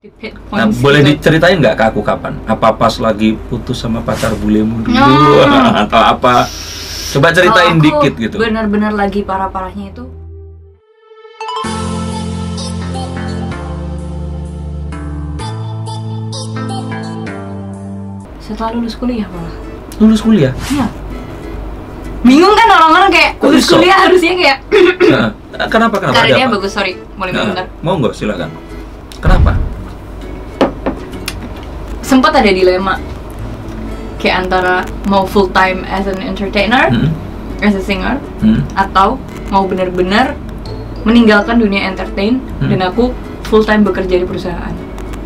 Nah, boleh diceritain nggak ke aku kapan? Apa pas lagi putus sama pacar bulemu dulu atau apa? Coba ceritain dikit gitu. Benar-benar lagi parah-parahnya itu. Setelah lulus kuliah malah. Lulus kuliah? Iya. Bingung kan orang-orang kayak lulus kuliah harusnya kayak. Kenapa? Karirnya bagus, sorry. Boleh bentar. Mau nggak? Silakan. Kenapa? Sempat ada dilema kayak antara mau full time as an entertainer, as a singer, atau mau benar-benar meninggalkan dunia entertain dan aku full time bekerja di perusahaan.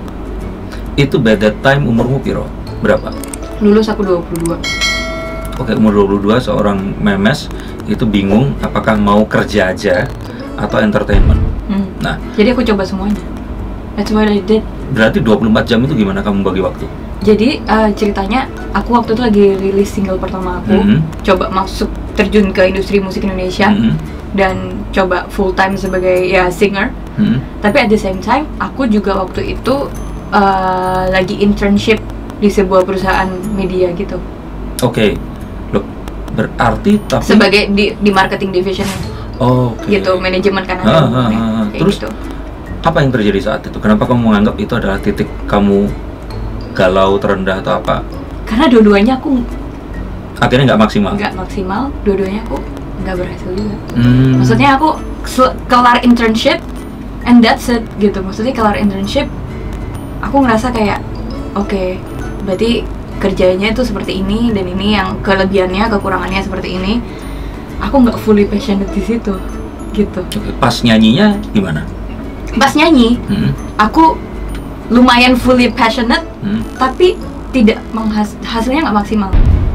Itu by that time umurmu piro? Berapa? Lulus aku 22. Oke, umur 22 seorang memes itu bingung apakah mau kerja aja atau entertainment. Nah, jadi aku coba semuanya. That's what I did. Berarti 24 jam itu gimana kamu bagi waktu? Jadi ceritanya aku waktu itu lagi rilis single pertama aku, coba masuk terjun ke industri musik Indonesia dan coba full time sebagai ya singer. Tapi at the same time aku juga waktu itu lagi internship di sebuah perusahaan media gitu. Oke. Loh, berarti tapi sebagai di marketing division. Gitu, manajemen kan ada. Terus gitu. Apa yang terjadi saat itu? Kenapa kamu menganggap itu adalah titik kamu galau, terendah atau apa? Karena dua-duanya aku akhirnya nggak maksimal. Nggak maksimal, dua-duanya aku nggak berhasil juga. Maksudnya aku kelar internship and that's it gitu. Maksudnya kelar internship aku ngerasa kayak oke, berarti kerjanya itu seperti ini dan ini yang kelebihannya, kekurangannya seperti ini. Aku nggak fully passionate di situ gitu. Pas nyanyinya gimana? Pas nyanyi, aku lumayan fully passionate, tapi tidak hasilnya nggak maksimal.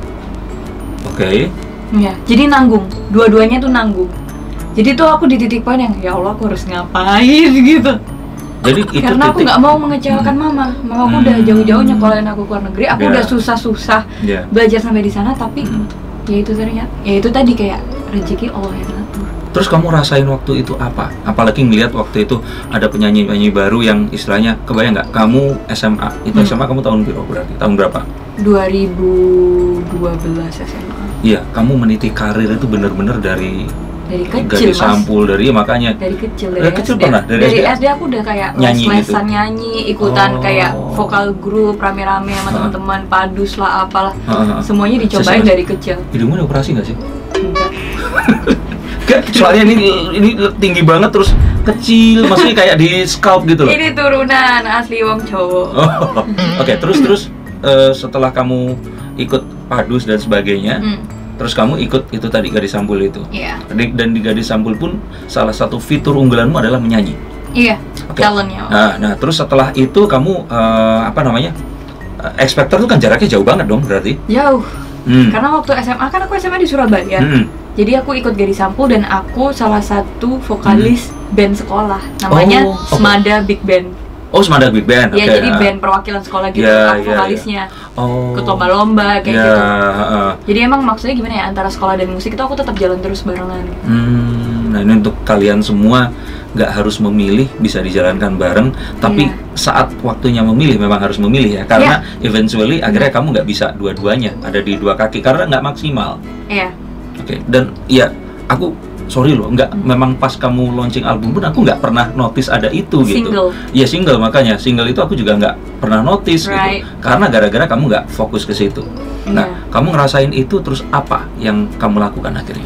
Oke. Ya, jadi nanggung. Dua-duanya tuh nanggung. Jadi tuh aku di titik poin yang ya Allah aku harus ngapain gitu. Jadi itu karena aku nggak mau mengecewakan mama. Mama aku udah jauh-jauh nyekolahin aku ke luar negeri. Aku udah susah-susah belajar sampai di sana, tapi ya itu ternyata, ya itu tadi kayak rezeki Allah yang ngatur. Terus kamu rasain waktu itu apa? Apalagi ngelihat waktu itu ada penyanyi-penyanyi baru yang istilahnya, kebayang nggak? Kamu SMA, itu SMA kamu tahun berapa? Tahun berapa? 2012 SMA. Iya, kamu meniti karir itu bener-bener dari kecil, Gadis Sampul, makanya dari kecil, kecil SD. Pernah? Dari SD aku udah kayak lesan nyanyi, ikutan kayak vokal grup rame-rame sama teman-teman, padus lah apalah, semuanya dicobain dari kecil. Hidungmu ada operasi nggak sih? Enggak. Soalnya ini tinggi banget terus kecil, maksudnya kayak di scalp gitu loh. Ini turunan asli wong cowok. Oke, terus setelah kamu ikut padus dan sebagainya, terus kamu ikut itu tadi Gadis Sampul itu. Iya. Dan di Gadis Sampul pun salah satu fitur unggulanmu adalah menyanyi. Iya. Talentnya. Nah, terus setelah itu kamu X Factor tuh kan jaraknya jauh banget dong berarti? Jauh. Karena waktu SMA kan aku SMA di Surabaya. Jadi aku ikut Gadis Sampul dan aku salah satu vokalis band sekolah. Namanya Semada Big Band. Oh, Semada Big Band. Iya, jadi band perwakilan sekolah gitu, aku vokalisnya. Ikut lomba-lomba kayak gitu. Jadi emang maksudnya gimana ya, antara sekolah dan musik itu aku tetap jalan terus barengan. Nah, ini untuk kalian semua, nggak harus memilih, bisa dijalankan bareng. Tapi saat waktunya memilih memang harus memilih ya, karena eventually akhirnya kamu nggak bisa dua-duanya, ada di dua kaki karena nggak maksimal. Iya. Oke, dan ya aku sorry loh, memang pas kamu launching album pun aku nggak pernah notice ada itu gitu. Single. Iya, single, makanya single itu aku juga nggak pernah notice gitu, karena gara-gara kamu nggak fokus ke situ. Nah, kamu ngerasain itu, terus apa yang kamu lakukan akhirnya?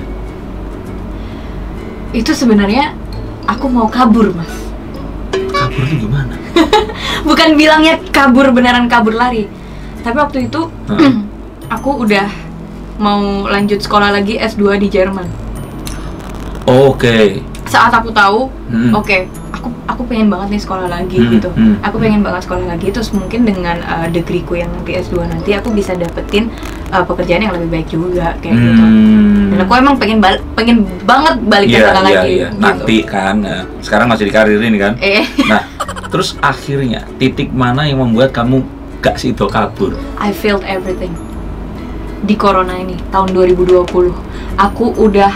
Itu sebenarnya aku mau kabur, Mas. Kabur itu gimana? Bukan bilangnya kabur beneran kabur lari, tapi waktu itu aku udah mau lanjut sekolah lagi S2 di Jerman. Oke. Saat aku tahu, aku pengen banget nih sekolah lagi gitu. Aku pengen banget sekolah lagi, terus mungkin dengan degreeku yang nanti S2 nanti aku bisa dapetin pekerjaan yang lebih baik juga kayak gitu. Dan aku emang pengen banget balik ke sana lagi. Iya. Gitu. Nanti kan, sekarang masih di karir ini kan. Nah, terus akhirnya titik mana yang membuat kamu gak sido kabur? I failed everything. Di corona ini tahun 2020 aku udah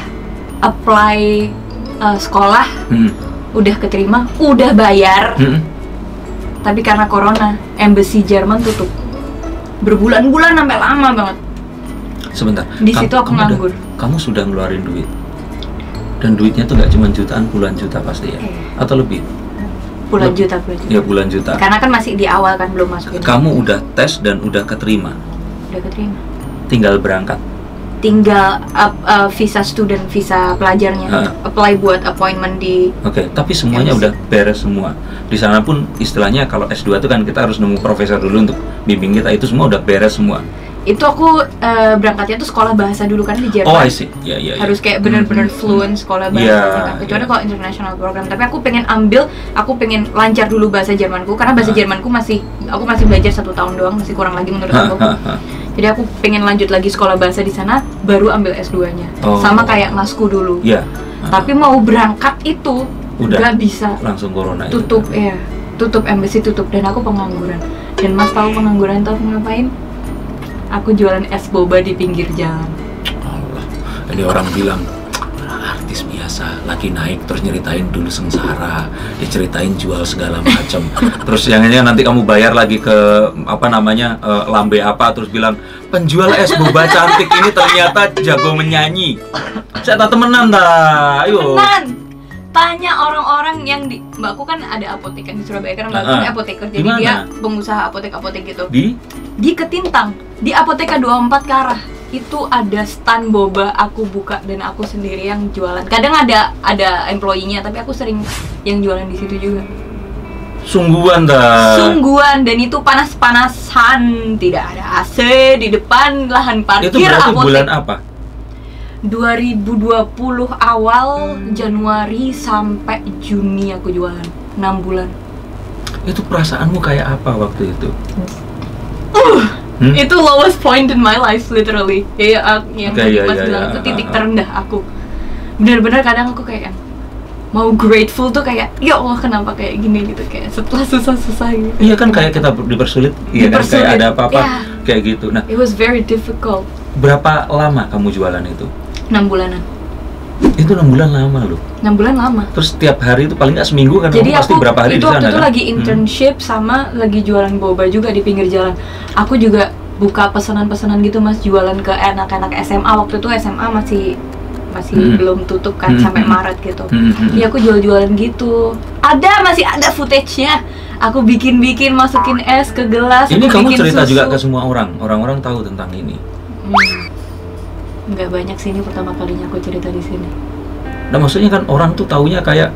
apply sekolah, udah keterima, udah bayar, Tapi karena corona, embassy Jerman tutup berbulan-bulan sampai lama banget. Sebentar. Di situ aku nganggur. Kamu sudah ngeluarin duit. Dan duitnya tuh nggak cuma jutaan, puluhan juta pasti ya? Atau lebih? Puluhan juta. Ya puluhan juta. Karena kan masih di awal kan, belum masuk. Kamu udah tes dan udah keterima? Udah keterima. Tinggal berangkat? Tinggal visa student, visa pelajarnya, apply buat appointment di. Oke, tapi semuanya udah beres semua. Di sana pun istilahnya kalau S2 itu kan kita harus nemu profesor dulu untuk bimbing kita, itu semua udah beres semua. Itu aku berangkatnya tuh sekolah bahasa dulu kan di Jerman. Oh, I see. Ya. Harus kayak benar-benar fluent sekolah bahasa kan. Kecuali kalau international program. Tapi aku pengen lancar dulu bahasa Jermanku karena bahasa Jermanku aku masih belajar 1 tahun doang, masih kurang lagi menurut aku. Jadi aku pengen lanjut lagi sekolah bahasa di sana, baru ambil S2-nya. Sama kayak masku dulu. Iya. Tapi mau berangkat itu nggak bisa. Langsung corona. Tutup itu. Ya. Tutup embassy tutup dan aku pengangguran. Dan Mas tahu pengangguran tahu ngapain? Aku jualan es boba di pinggir jalan. Allah, ini orang bilang artis biasa lagi naik terus nyeritain dulu sengsara, diceritain jual segala macam. Terus yang ini nanti kamu bayar lagi ke lambe apa, terus bilang penjual es boba cantik ini ternyata jago menyanyi. Saya tak temenan dah, ayo. Temenan. Tanya orang-orang yang di mbakku kan ada apotek kan di Surabaya karena mbakku kan apoteker, jadi dimana? Dia pengusaha apotek gitu. Di Ketintang, di Apoteka 24 Karah itu ada stand boba aku buka dan aku sendiri yang jualan. Kadang ada employee-nya tapi aku sering yang jualan di situ juga. Sungguhan dah. Sungguhan, dan itu panas-panasan, tidak ada AC di depan lahan parkir. Itu berarti apotek. bulan apa? 2020 awal Januari sampai Juni aku jualan 6 bulan. Itu perasaanmu kayak apa waktu itu? Itu lowest point in my life literally. Yang Mas bilang itu titik terendah aku. Benar-benar kadang aku kayak mau grateful tuh kayak ya Allah kenapa kayak gini gitu, kayak setelah susah-susah gitu. Iya kan kayak kita dipersulit, iya kan kayak ada apa-apa kayak gitu. Nah, it was very difficult. Berapa lama kamu jualan itu? 6 bulanan. Itu 6 bulan lama loh. 6 bulan lama. Terus tiap hari itu paling nggak seminggu kan? Jadi kamu pasti berapa hari di sana kan? Waktu itu lagi internship sama lagi jualan boba juga di pinggir jalan. Aku juga buka pesanan-pesanan gitu Mas, jualan ke anak-anak SMA. Waktu itu SMA masih belum tutup kan sampai Maret gitu. Iya aku jual-jualan gitu. Masih ada footage-nya. Aku bikin masukin es ke gelas. Ini kamu cerita susu. juga ke semua orang tahu tentang ini. Nggak banyak sih, ini pertama kalinya aku cerita di sini. Nah maksudnya kan orang tuh taunya kayak,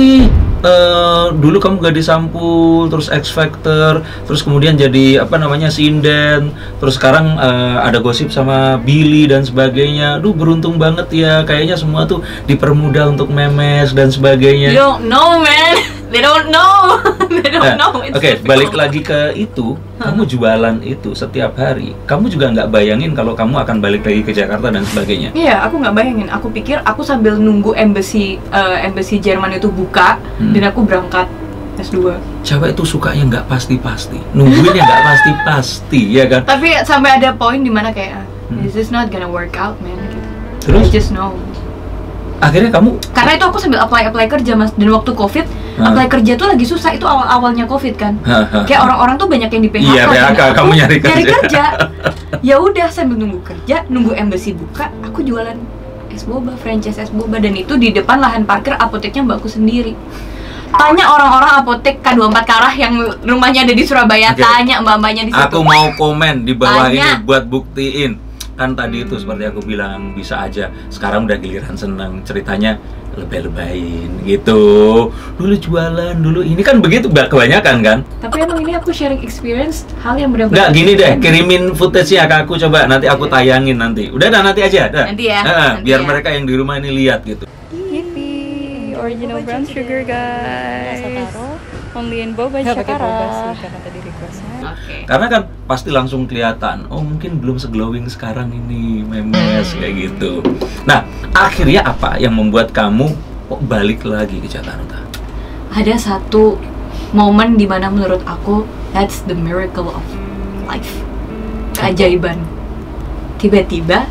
dulu kamu gadis sampul, terus X Factor, terus kemudian jadi sinden, terus sekarang ada gosip sama Billy dan sebagainya. Duh beruntung banget ya, kayaknya semua tuh dipermudah untuk memes dan sebagainya. You don't know man, they don't know, they don't know. Oke, balik lagi ke itu, kamu jualan itu setiap hari, kamu juga nggak bayangin kalau kamu akan balik lagi ke Jakarta dan sebagainya? Iya, aku nggak bayangin. Aku pikir aku sambil nunggu embassy Jerman itu buka dan aku berangkat S2. Cewek itu sukanya nggak pasti-pasti, nungguinnya nggak pasti-pasti, ya kan? Tapi sampai ada poin dimana kayak, this is not gonna work out, man. Gitu. Terus? I just know. Akhirnya kamu? Karena itu aku sambil apply kerja Mas, dan waktu COVID, apply kerja tuh lagi susah. Itu awalnya COVID kan. Kayak orang-orang tuh banyak yang di PHK. Iya, PHK, kamu nyari kerja. Ya udah sambil nunggu kerja, nunggu embassy buka, aku jualan es boba, franchise es boba, dan itu di depan lahan parkir apoteknya mbakku sendiri. Tanya orang-orang apotek K24 Karah yang rumahnya ada di Surabaya, tanya mbak-mbaknya di situ. Aku mau komen di bawah ini buat buktiin. Kan tadi itu seperti aku bilang, bisa aja sekarang udah giliran seneng, ceritanya lebay-lebayin gitu. Dulu jualan, dulu ini kan begitu kebanyakan kan. Tapi emang ini aku sharing experience hal yang benar-benar. Nggak, gini deh, kirimin footage-nya ke aku coba, nanti aku tayangin nanti. Udah dah, nanti aja dah. Nanti ya. Biar mereka yang di rumah ini lihat gitu. Yippee, original brown sugar guys. Only in boba Jakarta. Karena tadi requestnya. Karena kan pasti langsung kelihatan, oh mungkin belum seglowing sekarang ini memes kayak gitu. Nah, akhirnya apa yang membuat kamu balik lagi ke Jakarta? Ada satu momen di mana menurut aku that's the miracle of life, keajaiban. Tiba-tiba,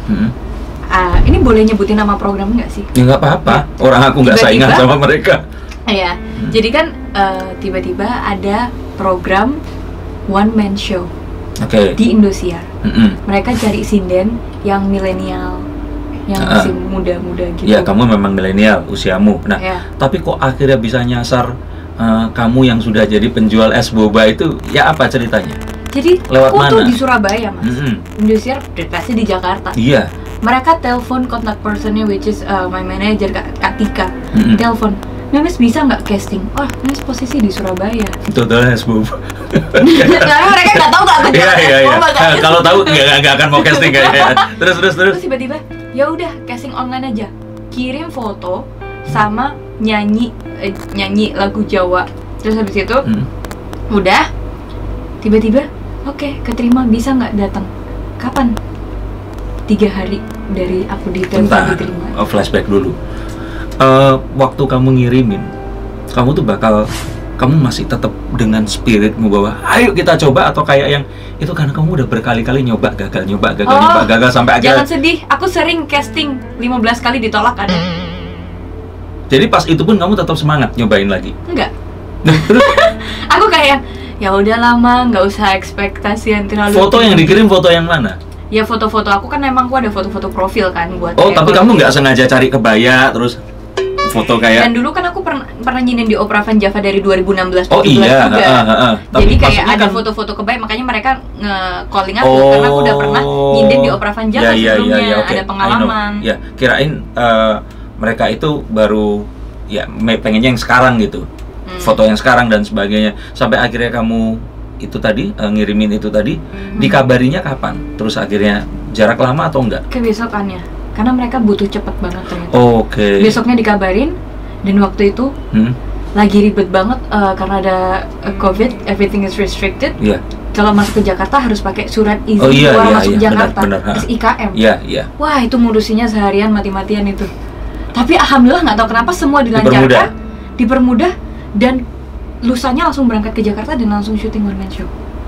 ini boleh nyebutin nama program nggak sih? Ya nggak apa-apa, orang aku nggak saingan sama mereka. Iya, jadi kan tiba-tiba ada program one man show di Indosiar. Mereka cari sinden yang milenial, yang masih muda-muda gitu. Ya, kamu memang milenial usiamu. Nah, tapi kok akhirnya bisa nyasar kamu yang sudah jadi penjual es boba itu? Ya apa ceritanya? Jadi lewat aku mana? tuh di Surabaya, Mas. Indosiar pasti di Jakarta. Iya. Mereka telepon contact personnya, which is my manager Kak Tika. Telepon, Memes bisa nggak casting? Wah, Memes posisi di Surabaya. Total es boba. Karena mereka nggak tahu kalau aku jual es boba kan. Kalau tahu nggak akan mau casting kayaknya. Terus tiba-tiba, ya udah casting online aja. Kirim foto sama nyanyi lagu Jawa. Terus habis itu, udah tiba-tiba, oke, keterima, bisa nggak datang? Kapan? 3 hari dari aku diterima. Flashback dulu. Waktu kamu ngirimin, kamu masih tetap dengan spiritmu bahwa ayo kita coba, atau kayak yang itu karena kamu udah berkali-kali nyoba gagal sampai akhirnya. Jangan sedih, aku sering casting 15 kali ditolak kan. Jadi pas itu pun kamu tetap semangat nyobain lagi? Enggak. Aku kayak ya udah lama, nggak usah ekspektasi yang terlalu. Foto yang dikirim foto yang mana? Ya foto-foto aku kan, memang aku ada foto-foto profil kan buat. Oh, tapi kamu nggak sengaja cari kebaya terus foto kayak. Dan dulu kan aku pernah nyinin di Opera Van Java dari 2016. Oh iya. Jadi kayak ada foto-foto kebaya, makanya mereka nge-calling aku karena aku udah pernah nyinin di Opera Van Java sebelumnya. Ada pengalaman. Ya, kirain mereka itu baru ya pengennya yang sekarang gitu. Foto yang sekarang dan sebagainya. Sampai akhirnya kamu itu tadi ngirimin itu tadi, dikabarinya kapan? Terus akhirnya jarak lama atau enggak? Kebesokannya, karena mereka butuh cepet banget ternyata. Oke. Besoknya dikabarin, dan waktu itu lagi ribet banget karena ada COVID, everything is restricted. Iya. Kalau masuk ke Jakarta harus pakai surat izin keluar masuk Jakarta, SIKM. Iya. Wah, itu ngurusinya seharian mati-matian itu. Tapi alhamdulillah nggak tahu kenapa semua dilancarkan, dipermudah, dan lusanya langsung berangkat ke Jakarta dan langsung syuting one man show.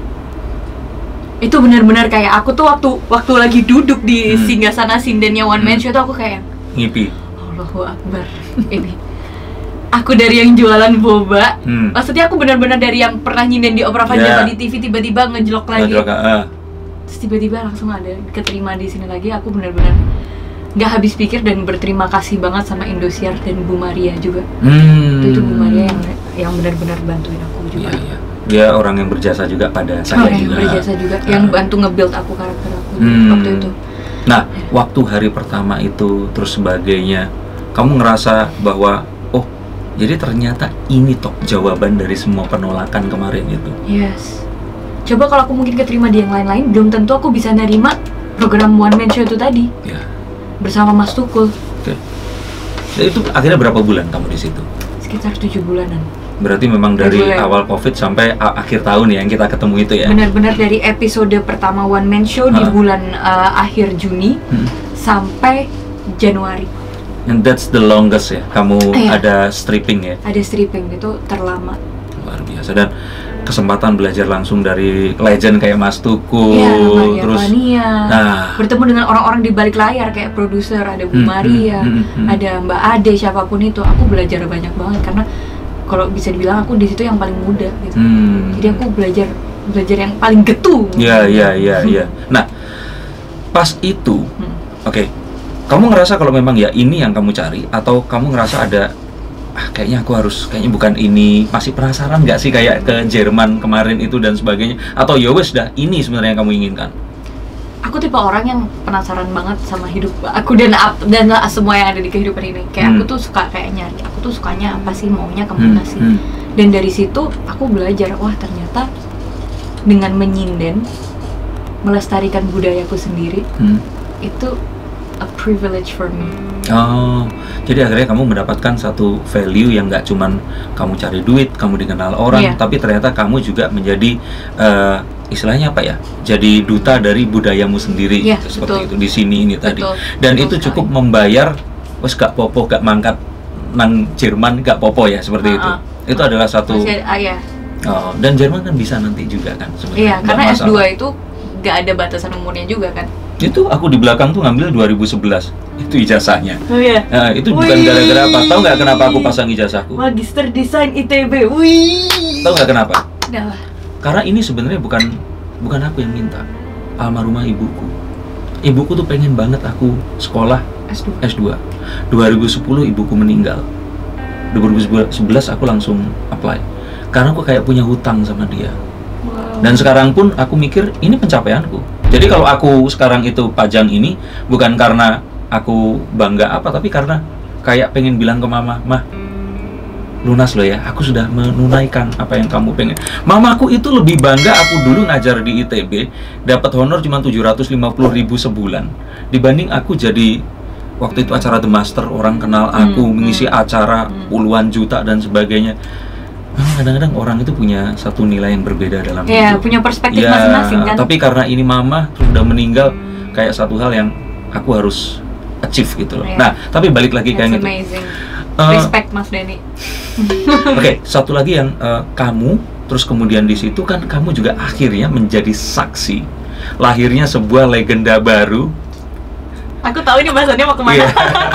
Itu benar-benar kayak aku tuh waktu lagi duduk di singgasana sindennya one man show tuh aku kayak ngipi. Allahu Akbar. Ini aku dari yang jualan boba, maksudnya aku benar-benar dari yang pernah nyinden di Opera Van Java di TV, tiba-tiba ngejelok lagi. Terus tiba-tiba langsung ada keterima di sini lagi. Aku benar-benar nggak habis pikir dan berterima kasih banget sama Indosiar dan Bu Maria juga. Itu Bu Maria yang benar-benar bantuin aku juga. Iya. Dia orang yang berjasa juga pada saya juga. Yang berjasa juga, yang bantu nge-build aku karakter aku waktu itu. Nah, waktu hari pertama itu terus sebagainya, kamu ngerasa bahwa oh, jadi ternyata ini toh jawaban dari semua penolakan kemarin itu. Yes. Coba kalau aku mungkin keterima di yang lain-lain, belum tentu aku bisa nerima program one man show itu tadi. Ya. Bersama Mas Tukul. Oke. Jadi itu akhirnya berapa bulan kamu di situ? Sekitar 7 bulanan. Berarti memang dari awal COVID sampai akhir tahun ya yang kita ketemu itu ya? Benar-benar dari episode pertama one man show di bulan akhir Juni sampai Januari. And that's the longest ya? Kamu ada stripping ya? Ada stripping, itu terlama. Luar biasa. Dan kesempatan belajar langsung dari legend kayak Mas Tukul, terus bertemu dengan orang-orang di balik layar kayak produser, ada Bu Maria, ada Mbak Ade, siapapun itu, aku belajar banyak banget karena kalau bisa dibilang aku di situ yang paling muda gitu. Jadi aku belajar yang paling getu. Iya. Nah, pas itu, oke, kamu ngerasa kalau memang ya ini yang kamu cari, atau kamu ngerasa ada kayaknya bukan ini, masih penasaran nggak sih kayak ke Jerman kemarin itu dan sebagainya, atau ya wes dah ini sebenarnya yang kamu inginkan? Aku tipe orang yang penasaran banget sama hidup aku dan semua yang ada di kehidupan ini. Kayak aku tuh suka kayak nyari, aku tuh sukanya apa sih, maunya kemana sih. Dan dari situ aku belajar, wah ternyata dengan menyinden, melestarikan budayaku sendiri, itu a privilege for me. Oh, jadi akhirnya kamu mendapatkan satu value yang nggak cuman kamu cari duit, kamu dikenal orang, tapi ternyata kamu juga menjadi istilahnya apa ya? Jadi duta dari budayamu sendiri, seperti itu di sini ini tadi. Dan itu cukup membayar, wes gak popo, gak mangkat nang Jerman gak popo ya, seperti itu. Itu adalah satu. Dan Jerman kan bisa nanti juga kan sebenarnya. Iya, karena S2 itu gak ada batasan umurnya juga kan. Itu aku di belakang tuh ngambil 2011. Itu ijazahnya. Oh iya. Itu bukan gara-gara apa. Tahu nggak kenapa aku pasang ijazahku? Magister Desain ITB. Wih. Tahu nggak kenapa? Adalah. Karena ini sebenarnya bukan aku yang minta. Almarhumah ibuku. Ibuku tuh pengen banget aku sekolah S2. 2010 ibuku meninggal. 2011 aku langsung apply. Karena aku kayak punya hutang sama dia. Wow. Dan sekarang pun aku mikir ini pencapaianku. Jadi kalau aku sekarang itu pajang ini bukan karena aku bangga apa, tapi karena kayak pengen bilang ke mama, "Mah, lunas loh ya, aku sudah menunaikan apa yang kamu pengen." Mamaku itu lebih bangga aku dulu ngajar di ITB dapat honor cuma 750.000 sebulan dibanding aku jadi waktu itu acara The Master, orang kenal aku, mengisi acara puluhan juta dan sebagainya. Memang kadang-kadang orang itu punya satu nilai yang berbeda dalam hidup. Punya perspektif masing-masing kan. Tapi karena ini mama sudah meninggal, kayak satu hal yang aku harus achieve gitu loh. Nah, tapi balik lagi kayak gitu. Amazing. Respect Mas Denny. Oke, satu lagi yang kamu, terus kemudian di situ kan kamu juga akhirnya menjadi saksi lahirnya sebuah legenda baru. Aku tahu ini bahasannya mau kemana.